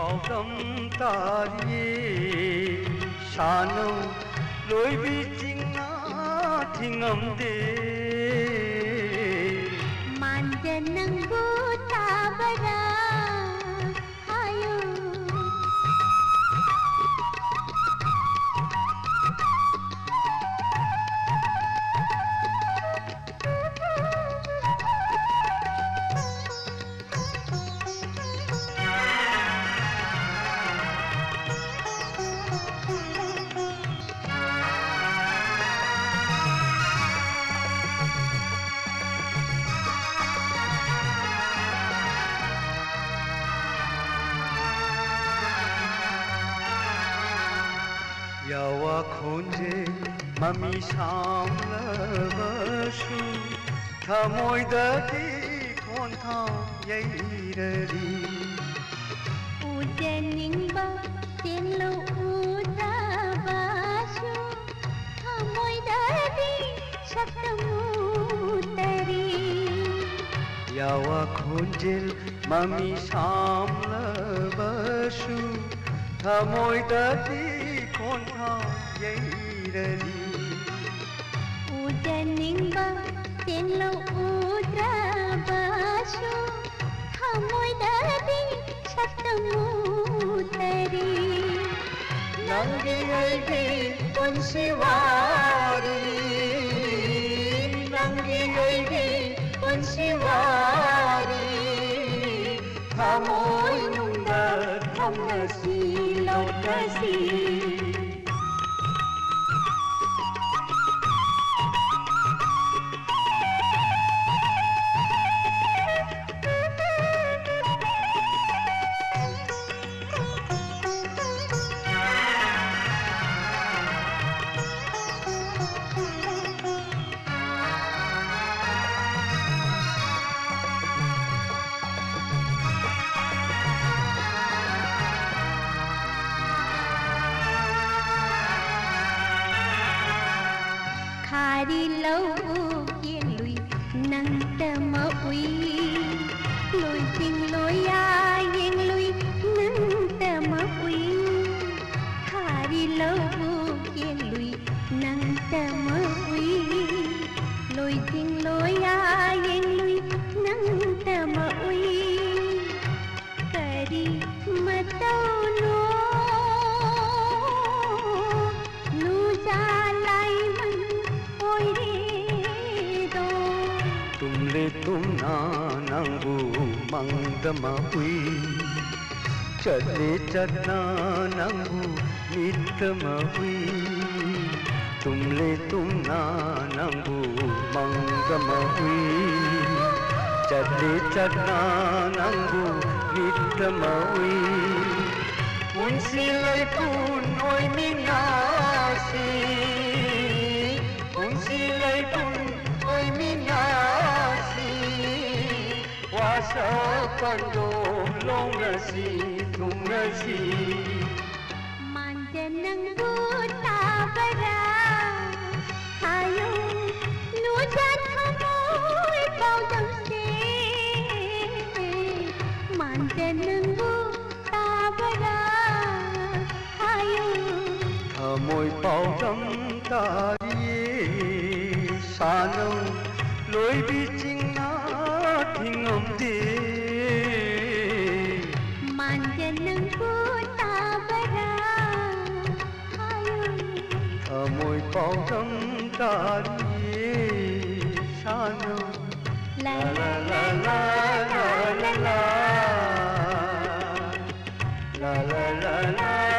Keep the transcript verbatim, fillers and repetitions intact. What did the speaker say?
ꯄꯥꯎꯗꯝ ꯇꯥꯔꯤꯌꯦ ꯁꯥꯅꯧ ꯂꯣꯏꯕꯤ ꯆꯤꯡꯅ ꯊꯤꯡꯉꯝꯗꯦ ꯃꯥꯟꯖ ꯅꯪꯕꯨ ꯇꯥꯕꯔꯥ ꯍꯥꯏꯌꯨ 여와 콘제 맘이 삼라바수 타모이다디 콘탕 예이러리 우제닝바 텔로 우다바수 타모이다디 샤타무다리 여와 콘제 맘이 삼라바수 타모이다디 Ujaninba tenlo udrabasu Hamoy dadi shatamutari Nangi aigi punsiwari Nangi aigi punsiwari Hamoy nungda thamnasi lautasi Khari lau ye lui nang tama ui lui ting loi ya yeng lui nang tama ui Khari lau ye lui nang tama ui lui ting loi ya yeng lui nang tama ui Kari matau no nu jalai Tumle tumna nangu mangdama hui Chale chadna nangu nitama hui Tumle tumna nangu mangdama hui Chale chadna nangu nitama hui Unsi lai pun oi minasi Unsi lai pun oi minasi Wasa pando long nasi tung nasi Manja nanggu tabara Hayo nujan hamoy kau jamse Manja nanggu tabara Hayo Thamoy pau dam tariye Sano loi bi chingna thingomde Manja nanggu tabara Hayo Thamoy pau dam tariye Sano La la la la la la la La la la la